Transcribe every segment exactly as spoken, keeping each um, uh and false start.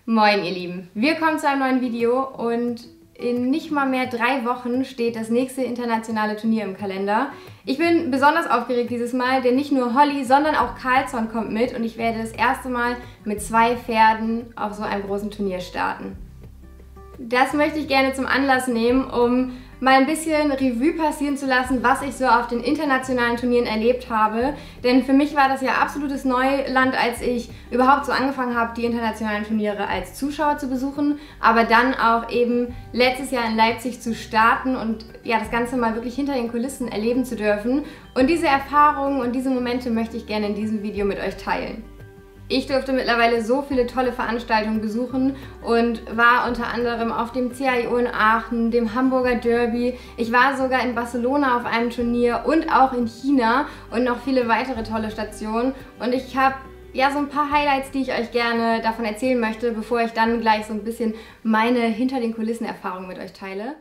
Moin ihr Lieben, wir kommen zu einem neuen Video und in nicht mal mehr drei Wochen steht das nächste internationale Turnier im Kalender. Ich bin besonders aufgeregt dieses Mal, denn nicht nur Holly, sondern auch Carlsson kommt mit und ich werde das erste Mal mit zwei Pferden auf so einem großen Turnier starten. Das möchte ich gerne zum Anlass nehmen, um mal ein bisschen Revue passieren zu lassen, was ich so auf den internationalen Turnieren erlebt habe. Denn für mich war das ja absolutes Neuland, als ich überhaupt so angefangen habe, die internationalen Turniere als Zuschauer zu besuchen, aber dann auch eben letztes Jahr in Leipzig zu starten und ja, das Ganze mal wirklich hinter den Kulissen erleben zu dürfen. Und diese Erfahrungen und diese Momente möchte ich gerne in diesem Video mit euch teilen. Ich durfte mittlerweile so viele tolle Veranstaltungen besuchen und war unter anderem auf dem C I O in Aachen, dem Hamburger Derby. Ich war sogar in Barcelona auf einem Turnier und auch in China und noch viele weitere tolle Stationen. Und ich habe ja so ein paar Highlights, die ich euch gerne davon erzählen möchte, bevor ich dann gleich so ein bisschen meine hinter den Kulissen Erfahrungen mit euch teile.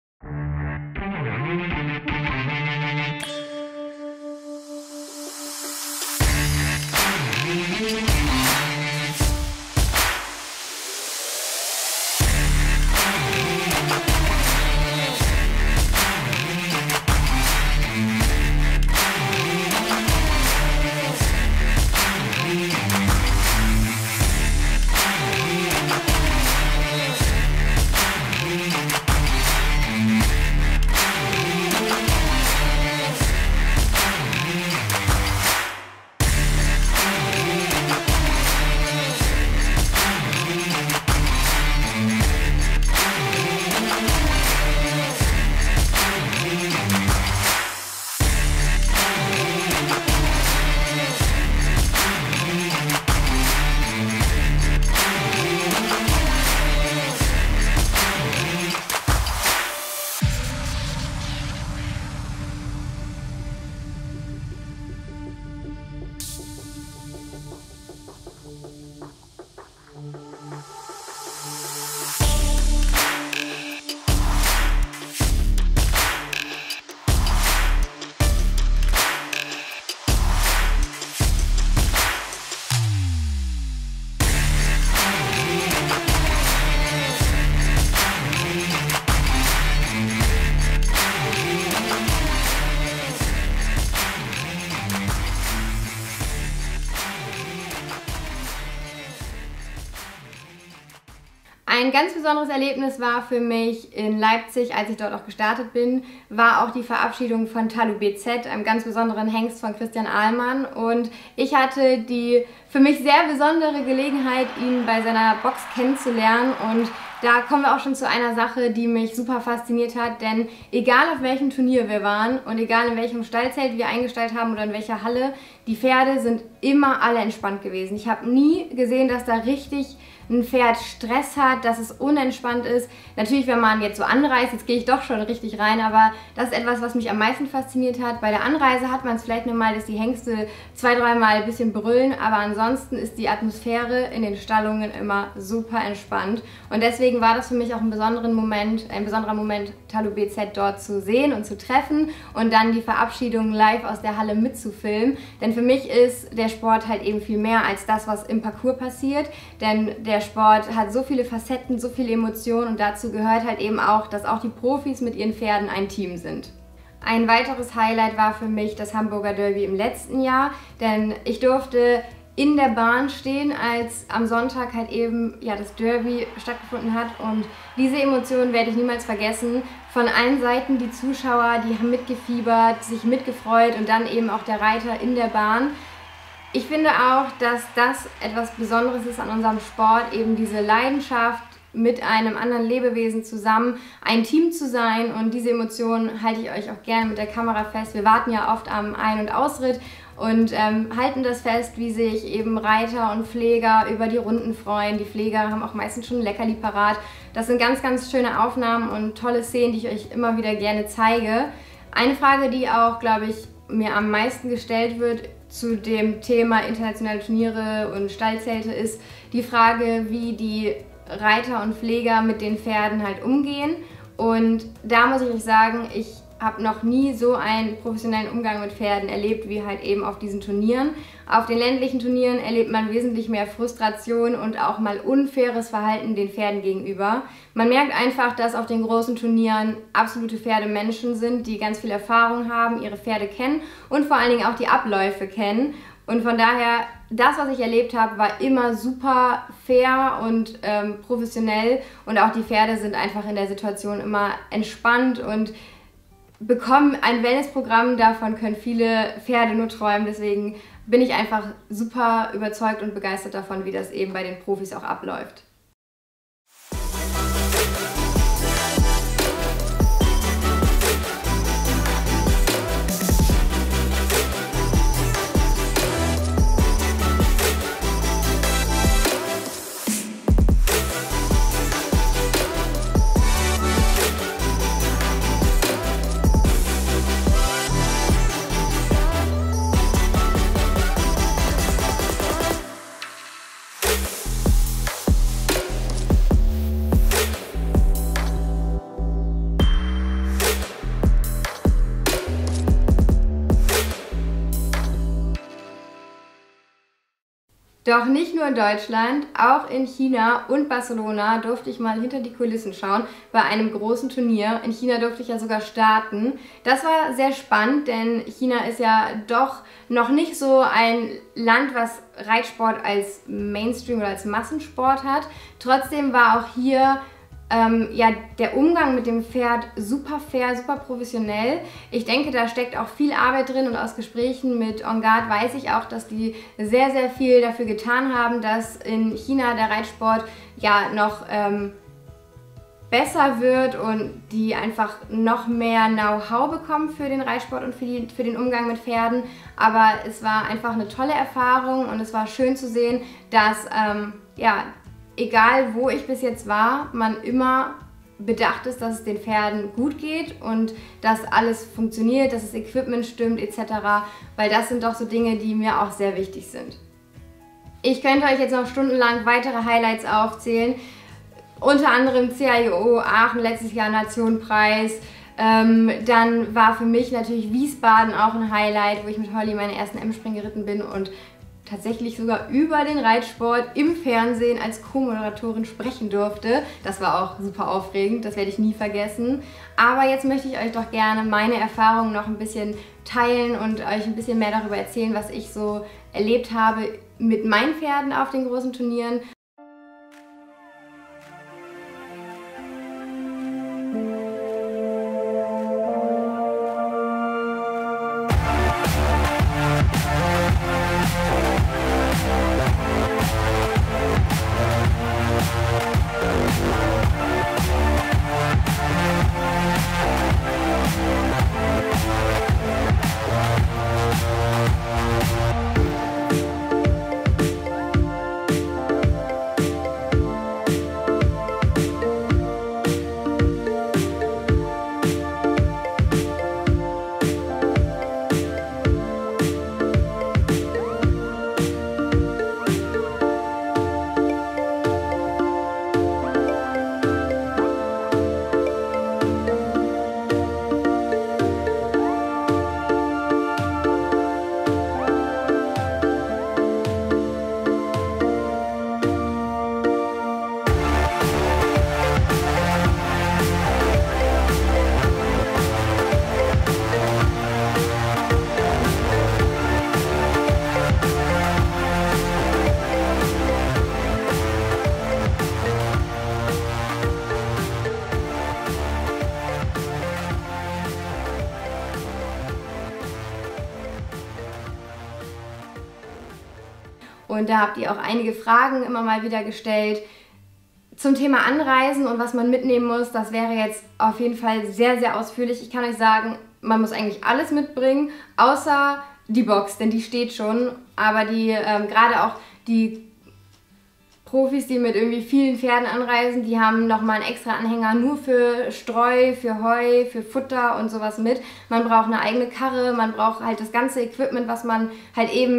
Ein ganz besonderes Erlebnis war für mich in Leipzig, als ich dort auch gestartet bin, war auch die Verabschiedung von Talu B Z, einem ganz besonderen Hengst von Christian Ahlmann. Und ich hatte die für mich sehr besondere Gelegenheit, ihn bei seiner Box kennenzulernen. Und da kommen wir auch schon zu einer Sache, die mich super fasziniert hat, denn egal auf welchem Turnier wir waren und egal in welchem Stallzelt wir eingestellt haben oder in welcher Halle, die Pferde sind immer alle entspannt gewesen. Ich habe nie gesehen, dass da richtig ein Pferd Stress hat, dass es unentspannt ist. Natürlich, wenn man jetzt so anreist, jetzt gehe ich doch schon richtig rein, aber das ist etwas, was mich am meisten fasziniert hat. Bei der Anreise hat man es vielleicht nur mal, dass die Hengste zwei, dreimal ein bisschen brüllen, aber ansonsten ist die Atmosphäre in den Stallungen immer super entspannt. Und deswegen war das für mich auch ein besonderer Moment, ein besonderer Moment, Talu B Z dort zu sehen und zu treffen und dann die Verabschiedung live aus der Halle mitzufilmen. Denn für mich ist der Sport halt eben viel mehr als das, was im Parcours passiert, denn der Sport hat so viele Facetten, so viele Emotionen und dazu gehört halt eben auch, dass auch die Profis mit ihren Pferden ein Team sind. Ein weiteres Highlight war für mich das Hamburger Derby im letzten Jahr, denn ich durfte in der Bahn stehen, als am Sonntag halt eben ja, das Derby stattgefunden hat und diese Emotionen werde ich niemals vergessen. Von allen Seiten die Zuschauer, die haben mitgefiebert, sich mitgefreut und dann eben auch der Reiter in der Bahn. Ich finde auch, dass das etwas Besonderes ist an unserem Sport, eben diese Leidenschaft mit einem anderen Lebewesen zusammen, ein Team zu sein und diese Emotionen halte ich euch auch gerne mit der Kamera fest. Wir warten ja oft am Ein- und Ausritt und ähm, halten das fest, wie sich eben Reiter und Pfleger über die Runden freuen. Die Pfleger haben auch meistens schon ein Leckerli parat. Das sind ganz, ganz schöne Aufnahmen und tolle Szenen, die ich euch immer wieder gerne zeige. Eine Frage, die auch, glaube ich, mir am meisten gestellt wird zu dem Thema internationale Turniere und Stallzelte, ist die Frage, wie die Reiter und Pfleger mit den Pferden halt umgehen. Und da muss ich euch sagen, ich habe noch nie so einen professionellen Umgang mit Pferden erlebt, wie halt eben auf diesen Turnieren. Auf den ländlichen Turnieren erlebt man wesentlich mehr Frustration und auch mal unfaires Verhalten den Pferden gegenüber. Man merkt einfach, dass auf den großen Turnieren absolute Pferdemenschen sind, die ganz viel Erfahrung haben, ihre Pferde kennen und vor allen Dingen auch die Abläufe kennen. Und von daher, das, was ich erlebt habe, war immer super fair und ähm, professionell. Und auch die Pferde sind einfach in der Situation immer entspannt und bekommen ein Wellnessprogramm. Davon können viele Pferde nur träumen. Deswegen bin ich einfach super überzeugt und begeistert davon, wie das eben bei den Profis auch abläuft. Doch nicht nur in Deutschland, auch in China und Barcelona durfte ich mal hinter die Kulissen schauen bei einem großen Turnier. In China durfte ich ja sogar starten. Das war sehr spannend, denn China ist ja doch noch nicht so ein Land, was Reitsport als Mainstream oder als Massensport hat. Trotzdem war auch hier Ähm, ja, der Umgang mit dem Pferd super fair, super professionell. Ich denke, da steckt auch viel Arbeit drin und aus Gesprächen mit On Guard weiß ich auch, dass die sehr, sehr viel dafür getan haben, dass in China der Reitsport ja noch ähm, besser wird und die einfach noch mehr Know-how bekommen für den Reitsport und für, die, für den Umgang mit Pferden. Aber es war einfach eine tolle Erfahrung und es war schön zu sehen, dass ähm, ja, egal wo ich bis jetzt war, man immer bedacht ist, dass es den Pferden gut geht und dass alles funktioniert, dass das Equipment stimmt et cetera. Weil das sind doch so Dinge, die mir auch sehr wichtig sind. Ich könnte euch jetzt noch stundenlang weitere Highlights aufzählen. Unter anderem C I O Aachen letztes Jahr Nationenpreis. Ähm, dann war für mich natürlich Wiesbaden auch ein Highlight, wo ich mit Holly meine ersten M-Springen geritten bin und tatsächlich sogar über den Reitsport im Fernsehen als Co-Moderatorin sprechen durfte. Das war auch super aufregend, das werde ich nie vergessen. Aber jetzt möchte ich euch doch gerne meine Erfahrungen noch ein bisschen teilen und euch ein bisschen mehr darüber erzählen, was ich so erlebt habe mit meinen Pferden auf den großen Turnieren. Und da habt ihr auch einige Fragen immer mal wieder gestellt zum Thema Anreisen und was man mitnehmen muss. Das wäre jetzt auf jeden Fall sehr, sehr ausführlich. Ich kann euch sagen, man muss eigentlich alles mitbringen, außer die Box, denn die steht schon. Aber die ähm, gerade auch die Profis, die mit irgendwie vielen Pferden anreisen, die haben nochmal einen extra Anhänger nur für Streu, für Heu, für Futter und sowas mit. Man braucht eine eigene Karre, man braucht halt das ganze Equipment, was man halt eben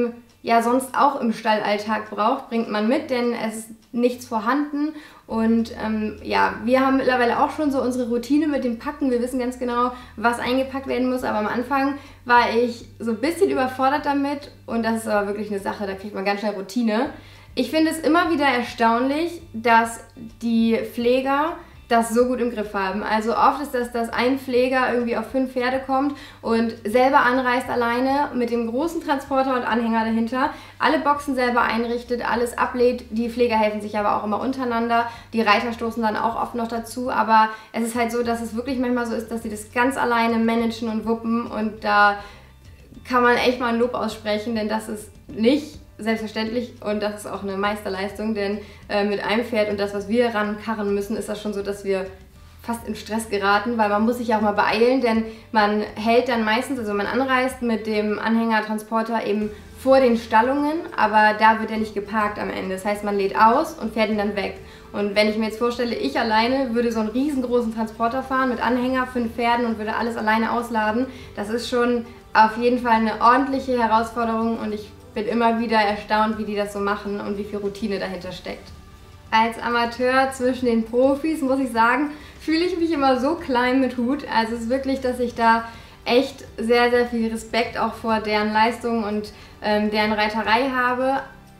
ja sonst auch im Stallalltag braucht, bringt man mit, denn es ist nichts vorhanden. Und ähm, ja, wir haben mittlerweile auch schon so unsere Routine mit dem Packen. Wir wissen ganz genau, was eingepackt werden muss. Aber am Anfang war ich so ein bisschen überfordert damit. Und das ist aber wirklich eine Sache, da kriegt man ganz schnell Routine. Ich finde es immer wieder erstaunlich, dass die Pfleger das so gut im Griff haben. Also oft ist das, dass ein Pfleger irgendwie auf fünf Pferde kommt und selber anreist alleine mit dem großen Transporter und Anhänger dahinter, alle Boxen selber einrichtet, alles ablädt. Die Pfleger helfen sich aber auch immer untereinander. Die Reiter stoßen dann auch oft noch dazu, aber es ist halt so, dass es wirklich manchmal so ist, dass sie das ganz alleine managen und wuppen und da kann man echt mal ein Lob aussprechen, denn das ist nicht selbstverständlich und das ist auch eine Meisterleistung, denn äh, mit einem Pferd und das, was wir rankarren müssen, ist das schon so, dass wir fast in Stress geraten, weil man muss sich auch mal beeilen, denn man hält dann meistens, also man anreist mit dem Anhängertransporter eben vor den Stallungen, aber da wird er nicht geparkt am Ende. Das heißt, man lädt aus und fährt ihn dann weg. Und wenn ich mir jetzt vorstelle, ich alleine würde so einen riesengroßen Transporter fahren mit Anhänger, fünf Pferden und würde alles alleine ausladen, das ist schon auf jeden Fall eine ordentliche Herausforderung und ich bin immer wieder erstaunt, wie die das so machen und wie viel Routine dahinter steckt. Als Amateur zwischen den Profis, muss ich sagen, fühle ich mich immer so klein mit Hut. Also es ist wirklich, dass ich da echt sehr, sehr viel Respekt auch vor deren Leistung und ähm, deren Reiterei habe.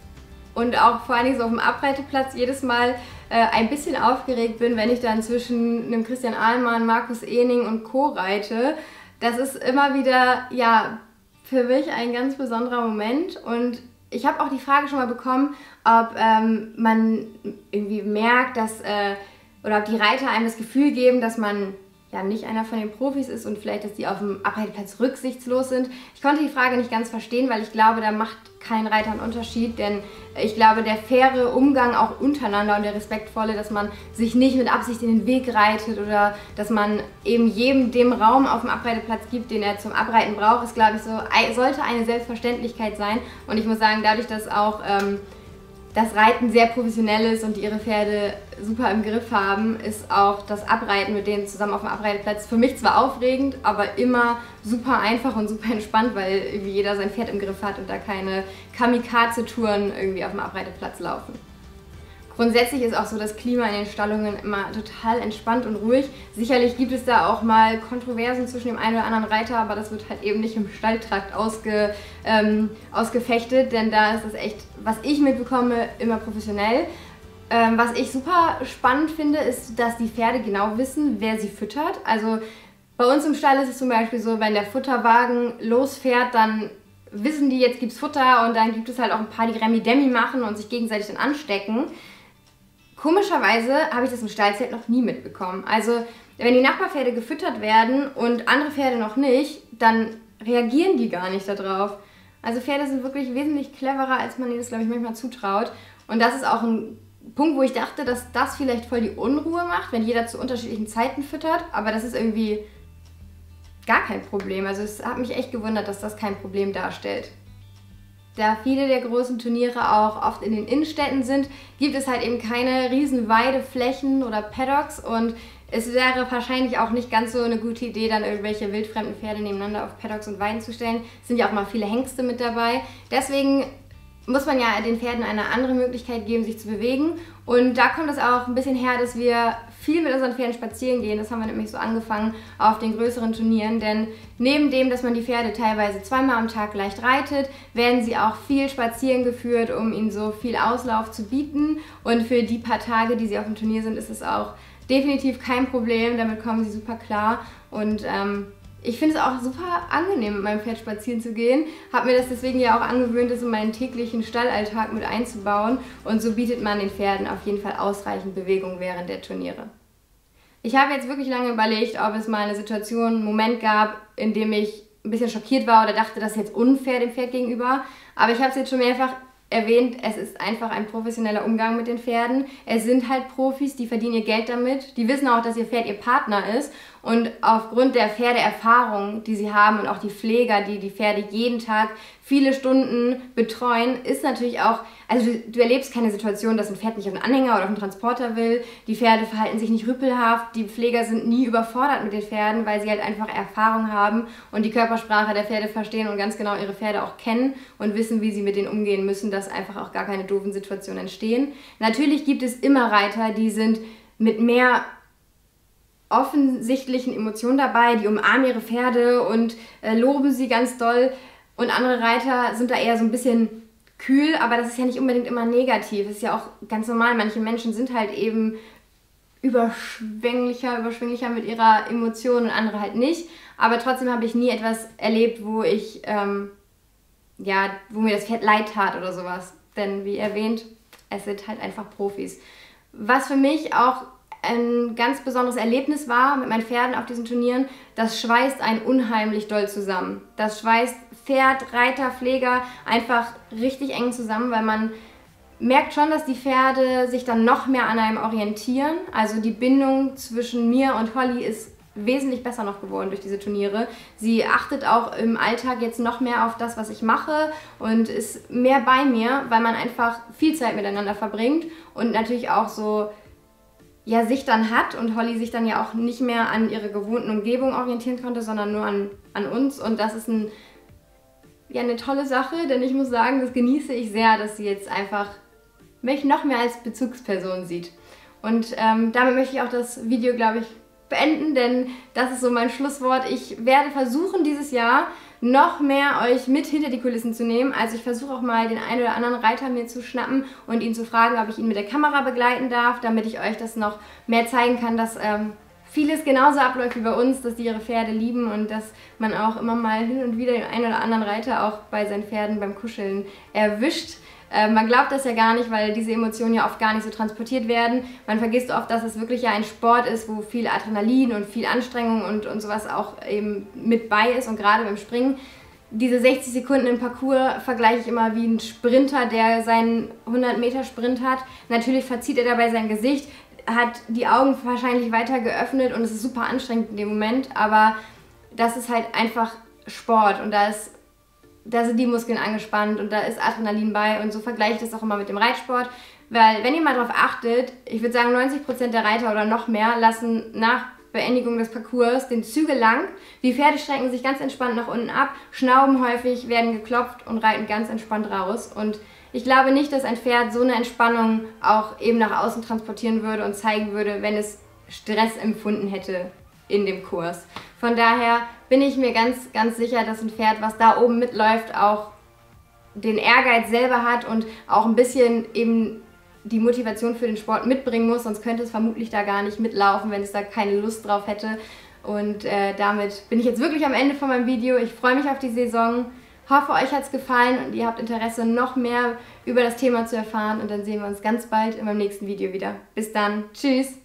Und auch vor allen Dingen so auf dem Abreiteplatz jedes Mal äh, ein bisschen aufgeregt bin, wenn ich dann zwischen einem Christian Ahlmann, Markus Ehning und Co. reite. Das ist immer wieder, ja, für mich ein ganz besonderer Moment und ich habe auch die Frage schon mal bekommen, ob ähm, man irgendwie merkt, dass, äh, oder ob die Reiter einem das Gefühl geben, dass man ja nicht einer von den Profis ist und vielleicht, dass die auf dem Abreiteplatz rücksichtslos sind. Ich konnte die Frage nicht ganz verstehen, weil ich glaube, da macht kein Reiter einen Unterschied, denn ich glaube, der faire Umgang auch untereinander und der respektvolle, dass man sich nicht mit Absicht in den Weg reitet oder dass man eben jedem dem Raum auf dem Abreiteplatz gibt, den er zum Abreiten braucht, ist, glaube ich, so, sollte eine Selbstverständlichkeit sein. Und ich muss sagen, dadurch, dass auch ähm, das Reiten sehr professionell ist und die ihre Pferde super im Griff haben, ist auch das Abreiten mit denen zusammen auf dem Abreiteplatz für mich zwar aufregend, aber immer super einfach und super entspannt, weil irgendwie jeder sein Pferd im Griff hat und da keine Kamikaze-Touren irgendwie auf dem Abreiteplatz laufen. Grundsätzlich ist auch so das Klima in den Stallungen immer total entspannt und ruhig. Sicherlich gibt es da auch mal Kontroversen zwischen dem einen oder anderen Reiter, aber das wird halt eben nicht im Stalltrakt ausge, ähm, ausgefechtet, denn da ist es echt, was ich mitbekomme, immer professionell. Ähm, was ich super spannend finde, ist, dass die Pferde genau wissen, wer sie füttert. Also bei uns im Stall ist es zum Beispiel so, wenn der Futterwagen losfährt, dann wissen die, jetzt gibt's Futter und dann gibt es halt auch ein paar, die Remi-Demi machen und sich gegenseitig dann anstecken. Komischerweise habe ich das im Stallzelt noch nie mitbekommen. Also wenn die Nachbarpferde gefüttert werden und andere Pferde noch nicht, dann reagieren die gar nicht darauf. Also Pferde sind wirklich wesentlich cleverer, als man ihnen das, glaube ich, manchmal zutraut. Und das ist auch ein Punkt, wo ich dachte, dass das vielleicht voll die Unruhe macht, wenn jeder zu unterschiedlichen Zeiten füttert. Aber das ist irgendwie gar kein Problem. Also es hat mich echt gewundert, dass das kein Problem darstellt. Da viele der großen Turniere auch oft in den Innenstädten sind, gibt es halt eben keine riesen Weideflächen oder Paddocks und es wäre wahrscheinlich auch nicht ganz so eine gute Idee, dann irgendwelche wildfremden Pferde nebeneinander auf Paddocks und Weiden zu stellen. Es sind ja auch mal viele Hengste mit dabei. Deswegen muss man ja den Pferden eine andere Möglichkeit geben, sich zu bewegen. Und da kommt es auch ein bisschen her, dass wir viel mit unseren Pferden spazieren gehen. Das haben wir nämlich so angefangen auf den größeren Turnieren. Denn neben dem, dass man die Pferde teilweise zweimal am Tag leicht reitet, werden sie auch viel spazieren geführt, um ihnen so viel Auslauf zu bieten. Und für die paar Tage, die sie auf dem Turnier sind, ist es auch definitiv kein Problem. Damit kommen sie super klar. Und ähm, ich finde es auch super angenehm, mit meinem Pferd spazieren zu gehen. Habe mir das deswegen ja auch angewöhnt, das in meinen täglichen Stallalltag mit einzubauen. Und so bietet man den Pferden auf jeden Fall ausreichend Bewegung während der Turniere. Ich habe jetzt wirklich lange überlegt, ob es mal eine Situation, einen Moment gab, in dem ich ein bisschen schockiert war oder dachte, das ist jetzt unfair dem Pferd gegenüber. Aber ich habe es jetzt schon mehrfach erwähnt, es ist einfach ein professioneller Umgang mit den Pferden. Es sind halt Profis, die verdienen ihr Geld damit. Die wissen auch, dass ihr Pferd ihr Partner ist. Und aufgrund der Pferdeerfahrung, die sie haben und auch die Pfleger, die die Pferde jeden Tag viele Stunden betreuen, ist natürlich auch, also du, du erlebst keine Situation, dass ein Pferd nicht auf einen Anhänger oder auf einen Transporter will. Die Pferde verhalten sich nicht rüpelhaft, die Pfleger sind nie überfordert mit den Pferden, weil sie halt einfach Erfahrung haben und die Körpersprache der Pferde verstehen und ganz genau ihre Pferde auch kennen und wissen, wie sie mit denen umgehen müssen, dass einfach auch gar keine doofen Situationen entstehen. Natürlich gibt es immer Reiter, die sind mit mehr offensichtlichen Emotionen dabei, die umarmen ihre Pferde und äh, loben sie ganz doll. Und andere Reiter sind da eher so ein bisschen kühl, aber das ist ja nicht unbedingt immer negativ. Das ist ja auch ganz normal. Manche Menschen sind halt eben überschwänglicher, überschwänglicher mit ihrer Emotion und andere halt nicht. Aber trotzdem habe ich nie etwas erlebt, wo ich, ähm, ja, wo mir das Pferd leid tat oder sowas. Denn wie erwähnt, es sind halt einfach Profis. Was für mich auch ein ganz besonderes Erlebnis war mit meinen Pferden auf diesen Turnieren, das schweißt einen unheimlich doll zusammen. Das schweißt Pferd, Reiter, Pfleger einfach richtig eng zusammen, weil man merkt schon, dass die Pferde sich dann noch mehr an einem orientieren. Also die Bindung zwischen mir und Holly ist wesentlich besser noch geworden durch diese Turniere. Sie achtet auch im Alltag jetzt noch mehr auf das, was ich mache und ist mehr bei mir, weil man einfach viel Zeit miteinander verbringt und natürlich auch so ja, sich dann hat und Holly sich dann ja auch nicht mehr an ihre gewohnten Umgebung orientieren konnte, sondern nur an, an uns. Und das ist ein, ja, eine tolle Sache, denn ich muss sagen, das genieße ich sehr, dass sie jetzt einfach mich noch mehr als Bezugsperson sieht. Und ähm, damit möchte ich auch das Video, glaube ich, beenden, denn das ist so mein Schlusswort. Ich werde versuchen, dieses Jahr noch mehr euch mit hinter die Kulissen zu nehmen. Also ich versuche auch mal den einen oder anderen Reiter mir zu schnappen und ihn zu fragen, ob ich ihn mit der Kamera begleiten darf, damit ich euch das noch mehr zeigen kann, dass ähm, vieles genauso abläuft wie bei uns, dass die ihre Pferde lieben und dass man auch immer mal hin und wieder den einen oder anderen Reiter auch bei seinen Pferden beim Kuscheln erwischt. Äh, man glaubt das ja gar nicht, weil diese Emotionen ja oft gar nicht so transportiert werden. Man vergisst oft, dass es wirklich ja ein Sport ist, wo viel Adrenalin und viel Anstrengung und, und sowas auch eben mit bei ist. Und gerade beim Springen, diese sechzig Sekunden im Parcours vergleiche ich immer wie ein Sprinter, der seinen hundert Meter Sprint hat. Natürlich verzieht er dabei sein Gesicht, hat die Augen wahrscheinlich weiter geöffnet und es ist super anstrengend in dem Moment. Aber das ist halt einfach Sport und da ist Da sind die Muskeln angespannt und da ist Adrenalin bei und so vergleiche ich das auch immer mit dem Reitsport, weil wenn ihr mal darauf achtet, ich würde sagen neunzig Prozent der Reiter oder noch mehr lassen nach Beendigung des Parcours den Zügel lang, die Pferde strecken sich ganz entspannt nach unten ab, schnauben häufig, werden geklopft und reiten ganz entspannt raus und ich glaube nicht, dass ein Pferd so eine Entspannung auch eben nach außen transportieren würde und zeigen würde, wenn es Stress empfunden hätte in dem Kurs. Von daher bin ich mir ganz, ganz sicher, dass ein Pferd, was da oben mitläuft, auch den Ehrgeiz selber hat und auch ein bisschen eben die Motivation für den Sport mitbringen muss, sonst könnte es vermutlich da gar nicht mitlaufen, wenn es da keine Lust drauf hätte. Und äh, damit bin ich jetzt wirklich am Ende von meinem Video. Ich freue mich auf die Saison, hoffe, euch hat es gefallen und ihr habt Interesse, noch mehr über das Thema zu erfahren. Und dann sehen wir uns ganz bald in meinem nächsten Video wieder. Bis dann, tschüss!